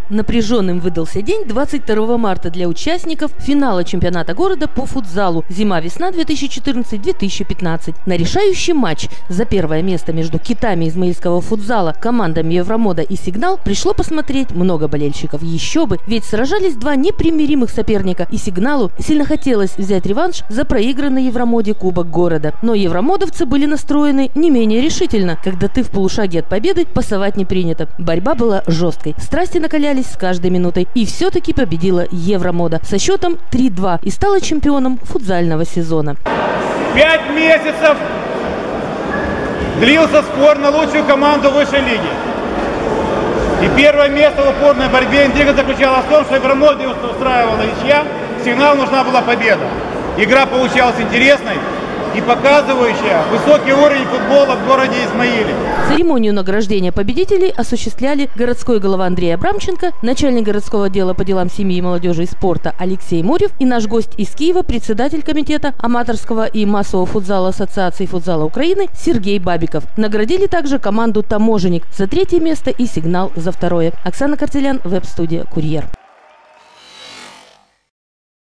Напряженным выдался день 22 марта для участников финала чемпионата города по футзалу «Зима-весна 2014-2015». На решающий матч за первое место между китами измаильского футзала, командами Евромода и «Сигнал» пришло посмотреть много болельщиков. Еще бы, ведь сражались два непримиримых соперника, и «Сигналу» сильно хотелось взять реванш за проигранный Евромоде Кубок города. Но евромодовцы были настроены не менее решительно. Когда ты в полушаге от победы, пасовать не принято. Борьба была жесткой. Страсти накалялись с каждой минутой. И все-таки победила Евромода со счетом 3-2 и стала чемпионом футзального сезона. 5 месяцев длился спор на лучшую команду высшей лиги. И первое место в упорной борьбе интрига заключалась в том, что Евромоде устраивала ничья, «Сигнал» нужна была победа. Игра получалась интересной и показывающая высокий уровень футбола в городе Измаиле. Церемонию награждения победителей осуществляли городской голова Андрей Абрамченко, начальник городского отдела по делам семьи, молодежи и спорта Алексей Мурев и наш гость из Киева, председатель комитета аматорского и массового футзала Ассоциации футзала Украины Сергей Бабиков. Наградили также команду «Таможенник» за 3-е место и «Сигнал» за 2-е. Оксана Картелян, веб-студия «Курьер».